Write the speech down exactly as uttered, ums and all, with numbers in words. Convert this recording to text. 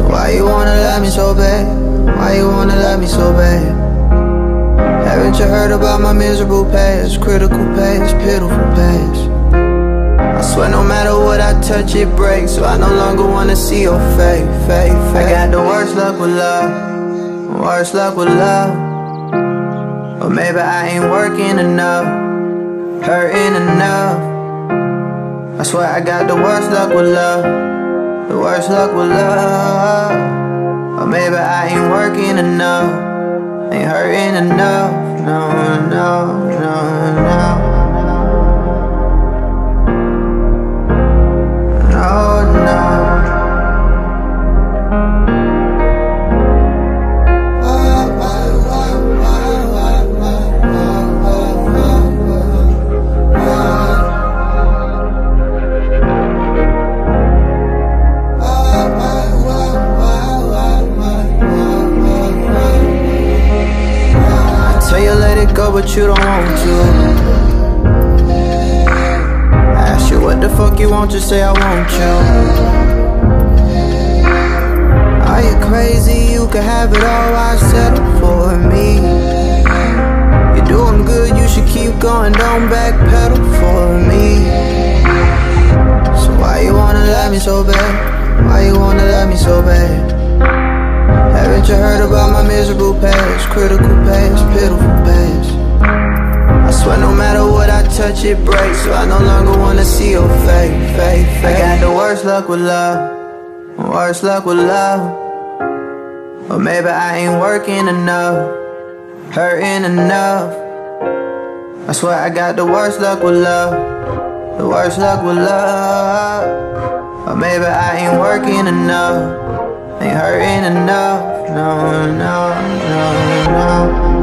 why you wanna love me so bad? Why you wanna love me so bad? Haven't you heard about my miserable past? Critical past, pitiful past. I swear no matter what I touch it breaks, so I no longer wanna see your face, face, face. I got the worst luck with love, worst luck with love. Or maybe I ain't working enough, hurting enough. I swear I got the worst luck with love, the worst luck with love. Or maybe I ain't working enough, ain't hurting enough. No, no, no, no. No, no. Tell you let it go, but you don't want to. Ask you what the fuck you want, just say I want you. Are you crazy? You can have it all, why settle for me? You're doing good, you should keep going, don't backpedal for me. So why you wanna love me so bad? Why you wanna love me so bad? Haven't you heard about my miserable past? Critical past, pitiful past. I swear no matter what I touch it breaks, so I no longer wanna see your face, face, face. I got the worst luck with love, worst luck with love. Or maybe I ain't working enough, hurting enough. I swear I got the worst luck with love, the worst luck with love. Or maybe I ain't working enough, ain't hurting enough. No, no, no, no.